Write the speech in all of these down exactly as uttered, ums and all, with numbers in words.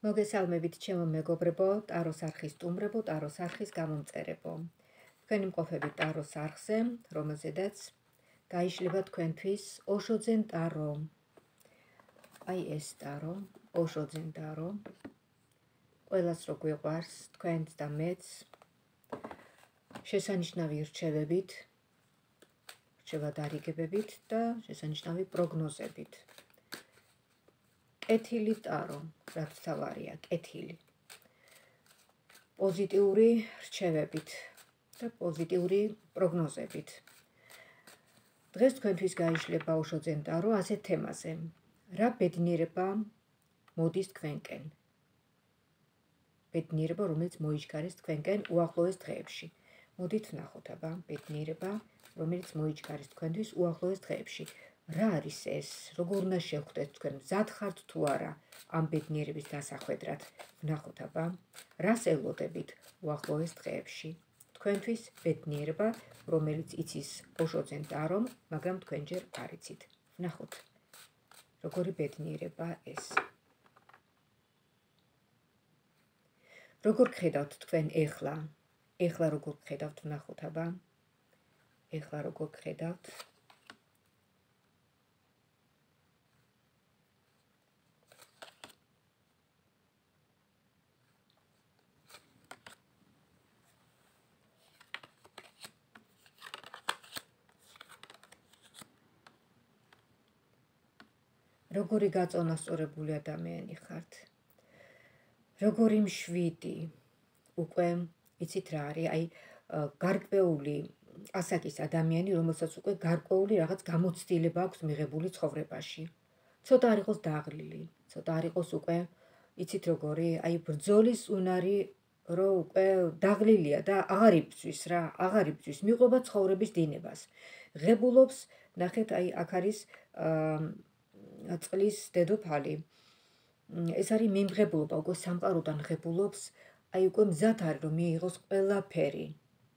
მოგესალმებით ჩემო მეგობრებო, ტაროს არხის სტუმრებო, ტაროს არხის გამომწერებო. თქვენი მყოფები ტაროს არხზე, რომელზედაც გაიშლება თქვენთვის ოშოძენ ტარო. აი ეს ტარო, ოშოძენ ტარო. ყველას რო გვიყვარს, თქვენც და მეც შესანიშნავი რჩევებით, რჩევადარიგებებით და შესანიშნავი პროგნოზებით. კეთილი ტარო, რაც თავარია, კეთილი. პოზიტიური რჩევებით და პოზიტიური პროგნოზებით. დღეს თქვენთვის გაიშლება ოშოძენ ტარო ასეთ თემაზე. რა ბედნიერება მოდის თქვენკენ? ბედნიერება, რომელიც მოიჩქარეს თქვენკენ უახლოეს დღეებში. მოდით ვნახოთ აბა, ბედნიერება, რომელიც მოიჩქარეს თქვენთვის უახლოეს დღეებში. რა არის ეს? როგორ უნდა შევხვდეთ თქვენ? მზად ხართ თუ არა ამ ბედნიერების დასახვედრად? ვნახოთ აბა, რას ელოდებით უახლოეს დღეებში? თქვენთვის ბედნიერება, რომელიც იცის ოშოძენ ტარომ, მაგრამ თქვენ ჯერ არ იცით. ვნახოთ, როგორი ბედნიერება ეს. როგორ გხედავთ თქვენ ეხლა? ეხლა როგორ გხედავთ? ვნახოთ აბა. ეხლა როგორ გხედავთ? როგორი გაწონასწორებული ადამიანი ხართ? როგორი მშვიდი? უკვე იცით რა არის? აი, გარკვეული ასაკის ადამიანი, რომელსაც უკვე გარკვეული რაღაც გამოცდილება აქვს მიღებული ცხოვრებაში. ცოტა არ იყოს დაღლილი, ცოტა არ იყოს უკვე, იცით როგორი? აი, ბრძოლის უნარი რო უკვე დაღლილია და აღარ იბრძვის რა, აღარ იბრძვის, მიყვება ცხოვრების დინებას. ღებულობს, ნახეთ, აი, აქ არის წყლის დედოფალი. ეს არის მიმღებულობა, უკვე სამყაროდან ღებულობს, აი უკვე მზად არის რომ მიიღოს ყველაფერი.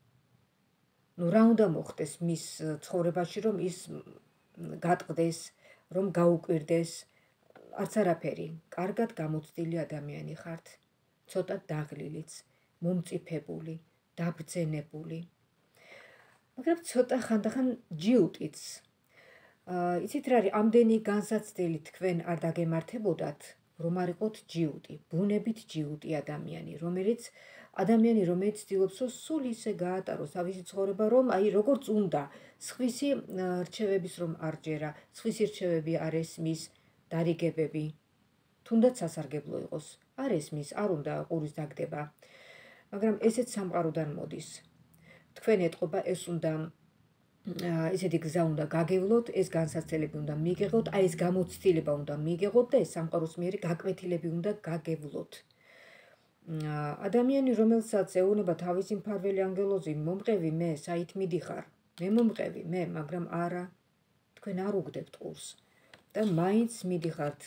ნუ რა უნდა მოხდეს მის ცხოვრებაში, რომ ის გატყდეს, რომ გაუკვირდეს, არც არაფერი. კარგად გამოცდილი ადამიანი ხართ, ცოტა დაღლილიც, მომწიფებული, დაბრძენებული. მაგრამ ცოტა ხანდახან ჯიუტიც. იცით რა არის, ამდენი განსაცდელი თქვენ არ დაგემართებოდათ, რომ არ იყოთ ჯიუტი, ბუნებით ჯიუტი ადამიანი, რომელიც ადამიანი, რომელიც ცდილობს, რომ სულ ისე გაატაროს თავისი ცხოვრება, რომ აი როგორც უნდა, სხვისი რჩევების რომ არ ჯერა, სხვისი რჩევები არ ესმის, დარიგებები, თუნდაც სასარგებლო იყოს, არ ესმის, არ უნდა ყურის დაგდება. მაგრამ ესეც სამყაროდან მოდის. თქვენ ეტყობა ეს უნდა ესეთი გზა უნდა გაგევლოთ, ეს განსაცდელები უნდა მიიღოთ, აი ეს გამოცდილება უნდა მიიღოთ და ეს სამყაროს მიერი გაკვეთილები უნდა გაგევლოთ. ადამიანი, რომელსაც ეუბნება თავისი მფარველი ანგელოზი, მომყევი მე, საით მიდიხარ? მე მომყევი, მე, მაგრამ არა, თქვენ არ უგდებთ ყურს და მაინც მიდიხართ,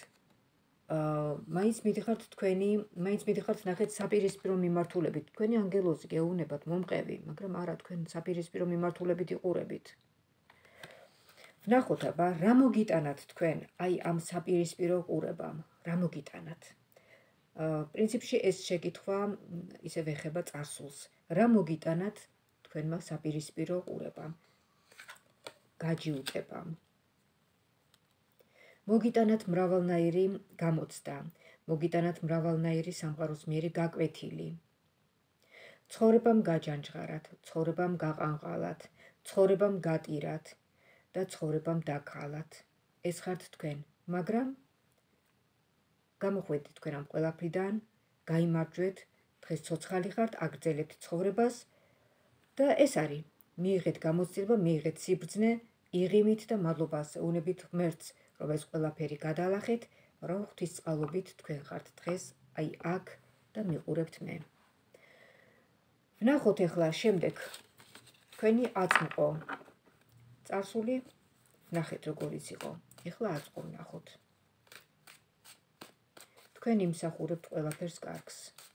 მაინც მიდიხართ თქვენი, მაინც მიდიხართ ნახეთ საპირისპირო მიმართულებით. თქვენი ანგელოზი გეუბნებათ მომყევი, მაგრამ არა, თქვენ საპირისპირო მიმართულებით იყურებით. ვნახოთ აბა, რა მოგიტანათ თქვენ აი ამ საპირისპირო ყურებამ? რა მოგიტანათ? პრინციპში ეს შეკითხვა ისევ ეხება წარსულს. რა მოგიტანათ თქვენმა საპირისპირო ყურებამ? გაჯიუტებამ. მოგიტანათ მრავალნაირი გამოცდა, მოგიტანათ მრავალნაირი სამყაროს მიერი გაკვეთილი. ცხოვრებამ გაჯანჯღარათ, ცხოვრებამ გაყანყალათ, ცხოვრებამ გატირათ და ცხოვრებამ დაგხალათ. ეს ხართ თქვენ, მაგრამ გამოხვედით თქვენ ამ ყველაფრიდან, გაიმარჯვეთ, დღეს ცოცხალი ხართ, აგრძელებთ ცხოვრებას და ეს არის, მიიღეთ გამოცდილება, მიიღეთ სიბრძნე, იღიმით და მადლობას ეუბნებით ღმერთს, რომ ეს ყველაფერი გადალახეთ, რომ ღვთისწყალობით თქვენ ხართ დღეს აი აქ და მიყურებთ მე. ვნახოთ ეხლა შემდეგ თქვენი აწმყო. წარსული ვნახეთ როგორიც იყო. ეხლა აწმყო ვნახოთ. თქვენ იმსახურებთ ყველაფერს კარგს.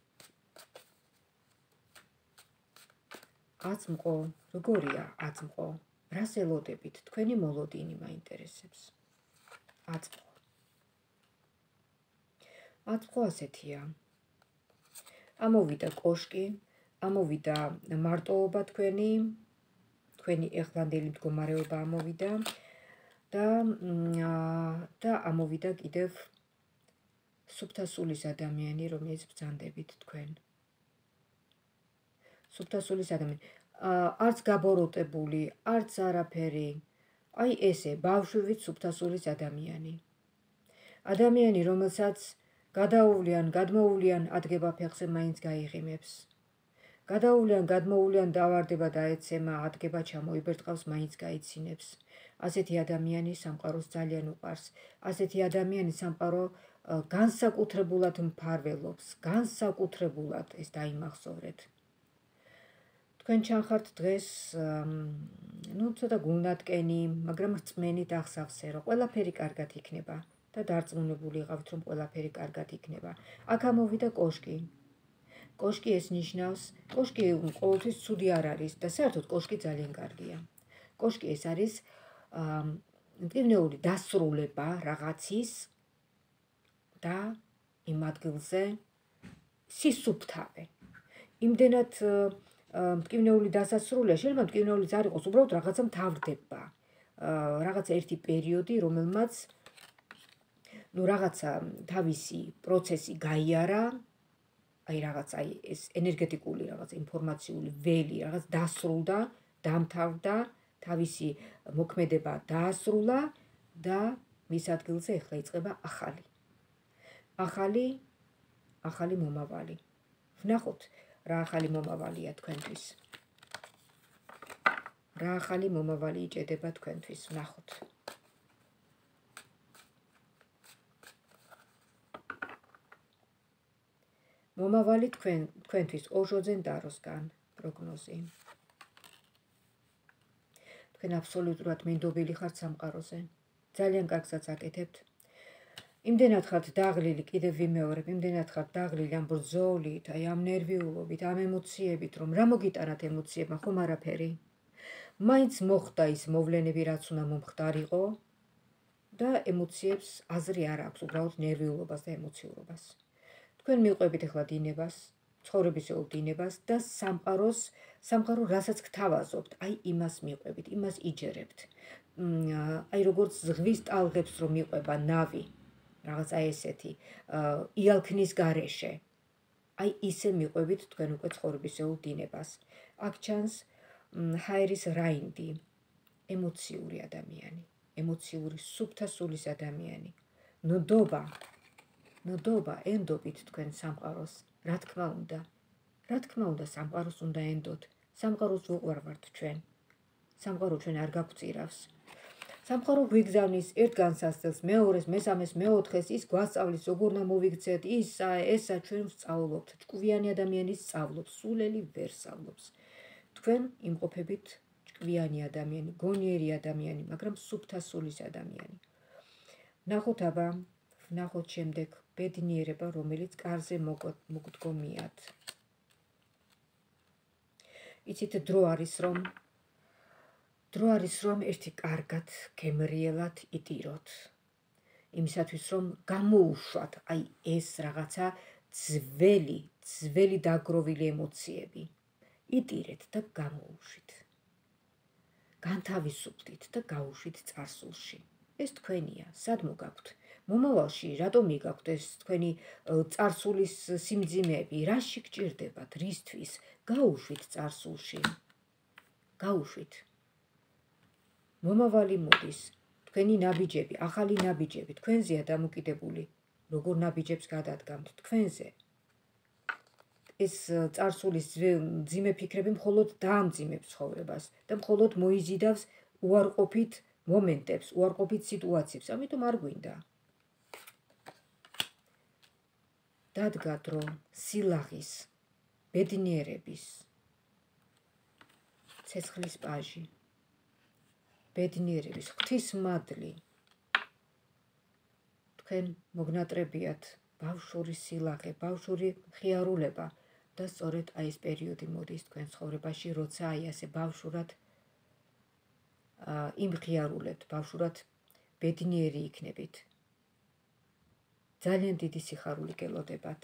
აწმყო, როგორია აწმყო? რას ელოდებით? თქვენი მოლოდინი მაინტერესებს. აწმყო. აწყო ასეთია. ამოვიდა კოშკი, ამოვიდა მარტოობა თქვენი, თქვენი ეხლანდელი მდგომარეობა ამოვიდა და და ამოვიდა კიდევ სუფთასულის ადამიანი, რომელიც ბრძანდებით თქვენ. სუფთასულის ადამიანი, არც გაბოროტებული, არც არაფერი. აი ესე, ბავშვივით სუფთასულის ადამიანი. ადამიანი, რომელსაც გადაუვლიან, გადმოუვლიან ადგება ფეხზე, მაინც გაიღიმებს. გადაუვლიან, გადმოუვლიან, დავარდება დაეცემა, ადგება ჩამოიბერტყავს, მაინც გაიცინებს. ასეთი ადამიანი სამყაროს ძალიან უყვარს. ასეთი ადამიანი სამყარო განსაკუთრებულად მფარველობს, განსაკუთრებულად ეს დაიმახსოვრეთ. თქვენ ჩანხართ დღეს, ნუ ცოტა გულნატკენი, მაგრამ რწმენით აღსავსე, რომ ყველაფერი კარგად იქნება და დარწმუნებული იყავით, რომ ყველაფერი კარგად იქნება. აქ ამოვიდა კოშკი. კოშკი ეს ნიშნავს, კოშკი ყოველთვის ცუდი არ არის და საერთოდ კოშკი ძალიან კარგია. კოშკი ეს არის მტკივნეული დასრულება რაღაცის და იმ ადგილზე სისუფთავე. იმდენად მტკივნეული დასასრულია, შეიძლება მტკივნეულიც არ იყოს, უბრალოდ რაღაცა მთავრდება. რაღაცა ერთი პერიოდი, რომელმაც ნუ რაღაცა თავისი პროცესი გაიარა, აი რაღაც აი ეს ენერგეტიკული რაღაც ინფორმაციული ველი რაღაც დასრულდა, დამთავრდა, თავისი მოქმედება დაასრულა და მის ადგილზე ახლა იწყება ახალი. ახალი, ახალი მომავალი. ვნახოთ, რა ახალი მომავალია თქვენთვის. რა ახალი მომავალი იჭედება თქვენთვის, ვნახოთ. მომავალი თქვენ თქვენთვის ოჟოძენ დაროსგან პროგნოზი. თქვენ აბსოლუტურად მინდობილი ხართ სამყაროზე. ძალიან კარგსაც აკეთებთ. იმდენად ხართ დაღლილი, კიდევ ვიმეორებ, იმდენად ხართ დაღლილი ამ ბრძოლით, აი ამ ნერვიულობით, ამ ემოციებით, რომ რა მოგიტანათ ემოციებმა, ხომ არაფერი. მაინც მოხდა ის მოვლენები, რაც უნდა მომხდარიყო და ემოციებს აზრი არ აქვს, უბრალოდ ნერვიულობას და ემოციურობას. თქვენ მიყვებით ახლა დინებას, ცხოვრებისეულ დინებას და სამყაროს, სამყარო რასაც გთავაზობთ, აი იმას მიყვებით, იმას იჯერებთ. აი როგორც ზღვის ტალღებს რომ მიყვება ნავი, რაღაც აი ესეთი, იალქნის გარეშე. აი ისე მიყვებით თქვენ უკვე ცხოვრებისეულ დინებას. აქ ჩანს ჰაერის რაინდი, ემოციური ადამიანი, ემოციური სუფთასულის ადამიანი. ნდობა ნდობა, ენდობით თქვენ სამყაროს, რა თქმა უნდა. რა თქმა უნდა, სამყაროს უნდა ენდოთ. სამყაროს ვუყვარვართ ჩვენ. სამყარო ჩვენ არ გაგვწირავს. სამყარო გვიგზავნის ერთ განსასწრებს, მეორეს, მესამეს, მეოთხეს, ის გვასწავლის, როგორ უნდა მოვიქცეთ, ისა, ესა ჩვენ ვსწავლობთ. ჭკვიანი ადამიანი სწავლობს, სულელი ვერ სწავლობს. თქვენ იმყოფებით ჭკვიანი ადამიანი, გონიერი ადამიანი, მაგრამ სუფთასულის ადამიანი. ვნახოთ აბა, ვნახოთ შემდეგ ბედნიერება, რომელიც კარზე მოგდგომიათ. იცით, დრო არის რომ დრო არის რომ ერთი კარგად გემრიელად იტიროთ. იმისათვის რომ გამოუშვათ აი ეს რაღაცა ძველი, ძველი დაგროვილი ემოციები. იტირეთ და გამოუშვით. განთავისუფლდით და გაუშვით წარსულში. ეს თქვენია, სად მოგაქვთ? მომავალში რატომ მიგაქვთ ეს თქვენი წარსულის სიმძიმეები? რაში გჭირდებათ? რისთვის? გაუშვით წარსულში. გაუშვით. მომავალი მოდის. თქვენი ნაბიჯები, ახალი ნაბიჯები თქვენზეა დამოკიდებული. როგორ ნაბიჯებს გადადგამთ თქვენზე? ეს წარსულის მძიმე ფიქრები მხოლოდ დაამძიმებს ცხოვრებას და მხოლოდ მოიზიდავს უარყოფით მომენტებს, უარყოფით სიტუაციებს, ამიტომ არ გვინდა. დადგა დრო სილაღის, ბედნიერების, ცეცხლის პაჟი, ბედნიერების, ღვთისმადლი. თქვენ მოგნატრებიათ ბავშვური სილაღე, ბავშვური მხიარულება და სწორედ აი ეს პერიოდი მოდის თქვენ ცხოვრებაში, როცა აი ასე ბავშვურად იმხიარულებთ, ბავშვურად ბედნიერი იქნებით. ძალიან დიდი სიხარული გელოდებათ.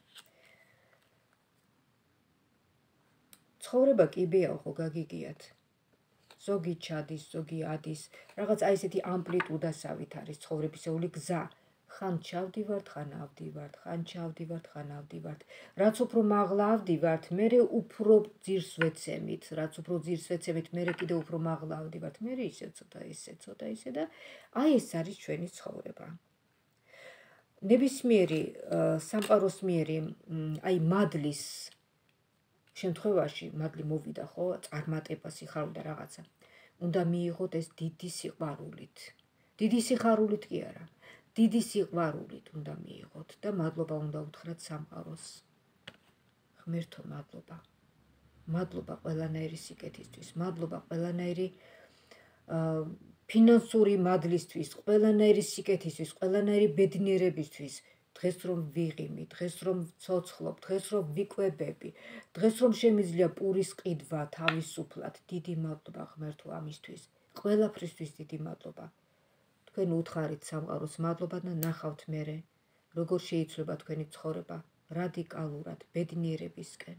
ცხოვრება კიბეაო, ხო გაგიგიათ. ზოგი ჩადის, ზოგი ადის, რაღაც აი ესეთი ამპლიტუდასავით არის ცხოვრებისეული გზა. ხან ჩავდივართ, ხან ავდივართ, ხან ჩავდივართ, ხან ავდივართ. რაც უფრო მაღლა ავდივართ, მერე უფრო ძირს ვეცემით, რაც უფრო ძირს ვეცემით, მერე კიდე უფრო მაღლა ავდივართ, მერე ისე ცოტა ისე, ცოტა ისე და აი ეს არის ჩვენი ცხოვრება. ნებისმიერი სამყაროსმიერი აი მადლის შემთხვევაში, მადლი მოვიდა, ხო, წარმატება, სიხარული და რაღაცა. უნდა მიიღოთ ეს დიდი სიყვარულით. დიდი სიხარულით კი არა. დიდი სიყვარულით უნდა მიიღოთ და მადლობა უნდა უთხრათ სამყაროს. ღმერთო, მადლობა. მადლობა ყველანაირი სიკეთისთვის, მადლობა ყველანაირი ფინანსური მადლისთვის, ყველანაირი სიკეთისთვის, ყველანაირი ბედნიერებისთვის. დღეს რომ ვიღიმი, დღეს რომ ვცოცხლობ, დღეს რომ ვიკვებები, დღეს რომ შემიძლია პურის ყიდვა თავისუფლად, დიდი მადლობა ღმერთო ამისთვის. ყველაფრისთვის დიდი მადლობა. თქვენ უთხარით სამყაროს მადლობა და ნახავთ მერე, როგორ შეიცვლება თქვენი ცხოვრება რადიკალურად ბედნიერებისკენ.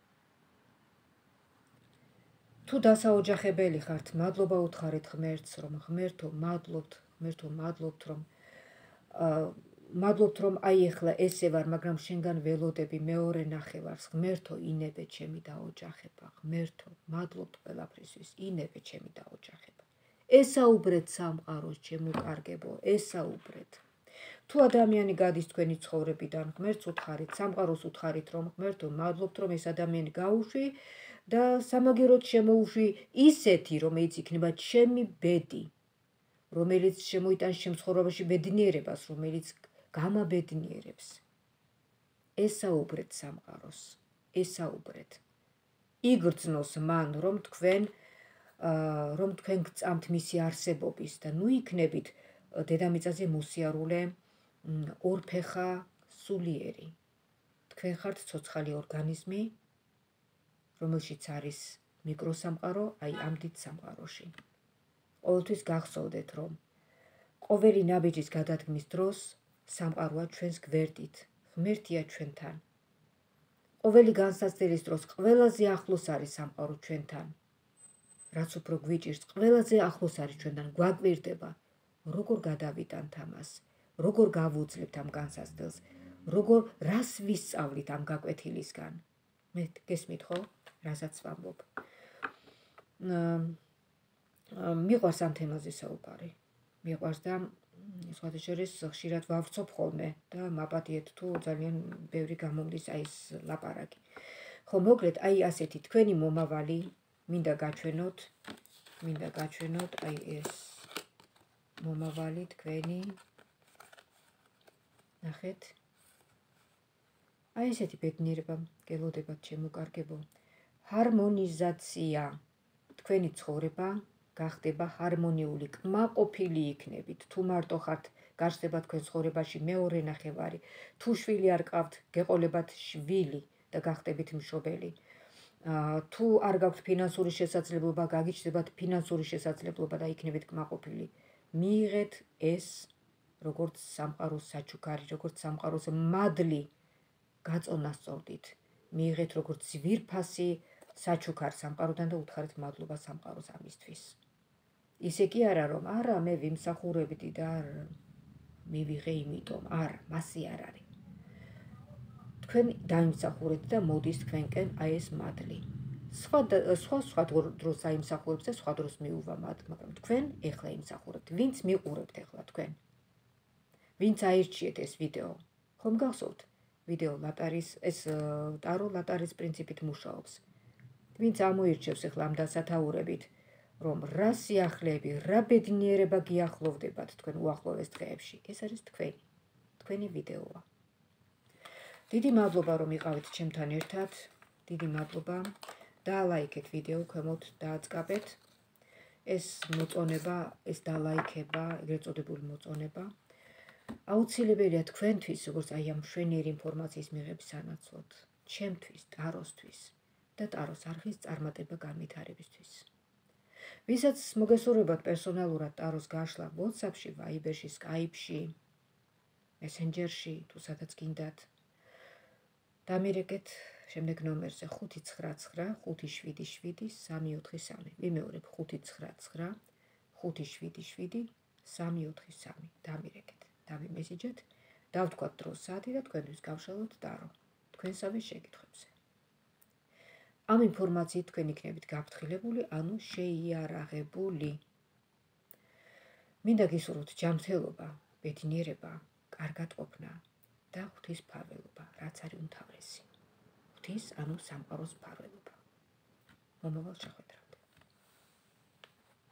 თუ დასაოჯახებელი ხართ, მადლობა უთხარით ღმერთს, რომ ღმერთო მადლობთ, ღმერთო მადლობთ, რომ მადლობთ, რომ აი ეხლა ესე ვარ, მაგრამ შენგან ველოდები მეორე ნახევარს. ღმერთო, ინებე ჩემი დაოჯახება. ღმერთო, მადლობთ ყველაფრისთვის, ინებე ჩემი დაოჯახება. ესაუბრეთ სამყაროს, ჩემო კარგებო, ესაუბრეთ. თუ ადამიანი გადის თქვენი ცხოვრებიდან, ღმერთს უთხარით, სამყაროს უთხარით, რომ ღმერთო, მადლობთ, რომ ეს ადამიანი გაუშვი და სამაგიეროდ შემოუშვი ისეთი, რომელიც იქნება ჩემი ბედი, რომელიც შემოიტანს ჩემ ცხოვრებაში ბედნიერებას, რომელიც გამაბედნიერებს. ესაუბრეთ სამყაროს, ესაუბრეთ. იგრძნოს მან, რომ თქვენ რომ თქვენ გწამთ მისი არსებობის და ნუ იქნებით დედამიწაზე მოსიარულე ორფეხა სულიერი. თქვენ ხართ ცოცხალი ორგანიზმი, რომელშიც არის მიკროსამყარო, აი ამ დიდ სამყაროში. ყოველთვის გახსოვდეთ, რომ ყოველი ნაბიჯის გადადგმის დროს სამყაროა ჩვენს გვერდით, ღმერთია ჩვენთან. ყოველი განსაცდელის დროს ყველაზე ახლოს არის სამყარო ჩვენთან. რაც უფრო გვიჭირს, ყველაზე ახლოს არის ჩვენთან, გვაკვირდება, როგორ გადავიტანთ ამას, როგორ გავუძლებთ ამ განსაცდელს, როგორ რას ვისწავლით ამ გაკვეთილისგან. მე გესმით ხო, რასაც ვამბობ. მიყვარს ამ თემაზე საუბარი. მიყვარს და სხვათა შორის ხშირად ვავრცობ ხოლმე და მაპატიეთ თუ ძალიან ბევრი გამომდის აი ეს ლაპარაკი. ხო, მოკლედ, აი ასეთი თქვენი მომავალი მინდა გაჩვენოთ, მინდა გაჩვენოთ აი ეს მომავალი თქვენი. ნახეთ. აი ესეთი ბედნიერება გელოდებათ ჩემო კარგებო. ჰარმონიზაცია. თქვენი ცხოვრება გახდება ჰარმონიული, კმაყოფილი იქნებით. თუ მარტო ხართ, გარსდება თქვენ ცხოვრებაში მეორე ნახევარი. თუ შვილი არ ყავთ, გეყოლებათ შვილი და გახდებით მშობელი. თუ არ გაქვთ ფინანსური შესაძლებლობა, გაგიჩნდებათ ფინანსური შესაძლებლობა და იქნებით კმაყოფილი. მიიღეთ ეს როგორც სამყაროს საჩუქარი, როგორც სამყაროს მადლი გაწონა სწორდით. მიიღეთ როგორც ძვირფასი საჩუქარ სამყაროდან და უთხარით მადლობა სამყაროს ამისთვის. ისე კი არა, რომ არა, მე ვიმსახურებდი და მივიღე იმიტომ, არა, მასე არ არის. თქვენ დაიმსახურეთ და მოდის თქვენკენ აი ეს მადლი. სხვა სხვა სხვა დროს აიმსახურებს და სხვა დროს მიუვა მადლი, მაგრამ თქვენ ეხლა იმსახურებთ. ვინც მიყურებთ ეხლა თქვენ? ვინც აირჩიეთ ეს ვიდეო? ხომ გახსოვთ? ვიდეო ლატარის, ეს ტარო ლატარის პრინციპით მუშაობს. ვინც ამოირჩევს ეხლა ამ დასათაურებით, რომ რა სიახლეები, რა ბედნიერება გიახლოვდებათ თქვენ უახლოეს დღეებში. ეს არის თქვენი, თქვენი ვიდეოა. დიდი მადლობა, რომ იყავით ჩემთან ერთად. დიდი მადლობა. დაალაიქეთ ვიდეო, ქვემოთ დააწყაბეთ. ეს მოწონება, ეს დაალაიქება, ეგრეთ წოდებული მოწონება აუცილებელია თქვენთვის, როგორც აი ამ მშვენიერი ინფორმაციის მიღების სანაცვლოდ, ჩემთვის, ტაროსთვის და ტაროს არხის წარმატება განვითარებისთვის. ვისაც მოგესურვებათ პერსონალურად ტაროს გაშლა WhatsApp-ში, Viber-ში, Skype-ში, მესენჯერში, თუ სადაც გინდათ. დამირეკეთ შემდეგ ნომერზე ხუთი ცხრა ცხრა ხუთი შვიდი შვიდი სამი ოთხი სამი. ვიმეორებ ხუთი ცხრა ცხრა ხუთი შვიდი შვიდი სამი ოთხი სამი. დამირეკეთ, დავიმესიჯეთ, დავთქვათ დროს საათი და თქვენთვის გავშალოთ დარო თქვენსავე შეკითხვებზე. ამ ინფორმაციით თქვენ იქნებით გაფრთხილებული, ანუ შეიარაღებული. მინდა გისურვოთ ჯანმრთელობა, ბედნიერება, კარგად ყოფნა და ღვთისმფარველობა, რაც არის უმთავრესი. ღვთის, ანუ სამყაროს მფარველობა. მომავალ შეხვედრამდე.